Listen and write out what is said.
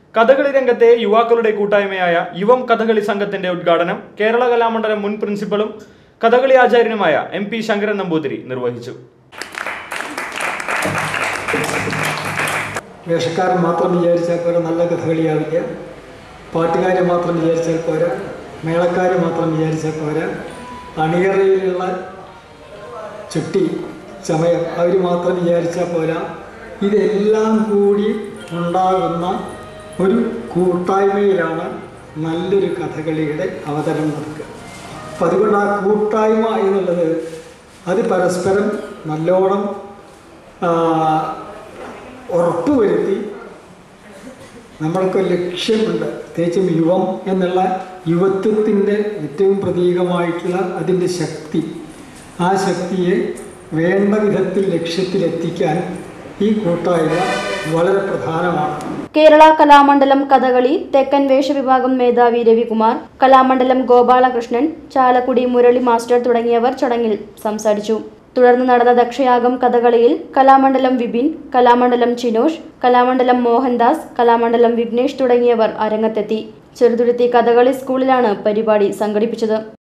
കഥകളി രംഗത്തെ യുവാക്കളുടെ കൂട്ടായ്മയായ യുവം കഥകളി സംഘത്തിന്റെ ഉദ്ഘാടനം കേരള കലാമണ്ഡലം മുൻ പ്രിൻസിപ്പലും കഥകളി ആചാര്യനുമായ MP ശങ്കരൻ നമ്പൂതിരി നിർവഹിച്ചു. വേഷക്കാരൻ മാത്രം വിചാരിച്ചാൽ പോരാ, നല്ല കഥകളിയാവില്ല. പാട്ടുകാരെ മാത്രം വിചാരിച്ചാൽ പോരാ, മേളക്കാരെ മാത്രം വിചാരിച്ചാൽ പോരാ, അണിയറയിലുള്ള ചുട്ടി ചമയം അവർ മാത്രം വിചാരിച്ചാൽ പോരാ. ഇതെല്ലാം കൂടി ഉണ്ടാകുന്ന ഒരു കൂട്ടായ്മയിലാണ് നല്ലൊരു കഥകളിയുടെ അവതരണം നടക്കുക. അപ്പം അതുകൊണ്ട് ആ കൂട്ടായ്മ എന്നുള്ളത് അത് പരസ്പരം നല്ലോണം ഉറപ്പുവരുത്തി നമ്മൾക്ക് ലക്ഷ്യമുണ്ട്. പ്രത്യേകിച്ചും യുവം എന്നുള്ള യുവത്വത്തിൻ്റെ ഏറ്റവും പ്രതീകമായിട്ടുള്ള അതിൻ്റെ ശക്തി, ആ ശക്തിയെ വേണ്ട വിധത്തിൽ ലക്ഷ്യത്തിലെത്തിക്കാൻ ഈ കൂട്ടായ്മ വളരെ പ്രധാനമാണ്. കേരള കലാമണ്ഡലം കഥകളി തെക്കൻ വേഷവിഭാഗം മേധാവി രവികുമാർ, കലാമണ്ഡലം ഗോപാലകൃഷ്ണൻ, ചാലക്കുടി മുരളി മാസ്റ്റർ തുടങ്ങിയവർ ചടങ്ങിൽ സംസാരിച്ചു. തുടർന്ന് നടന്ന ദക്ഷയാഗം കഥകളിയിൽ കലാമണ്ഡലം വിപിൻ, കലാമണ്ഡലം ചിനോഷ്, കലാമണ്ഡലം മോഹൻദാസ്, കലാമണ്ഡലം വിഘ്നേഷ് തുടങ്ങിയവർ അരങ്ങത്തെത്തി. ചെറുതുരുത്തി കഥകളി സ്കൂളിലാണ് പരിപാടി സംഘടിപ്പിച്ചത്.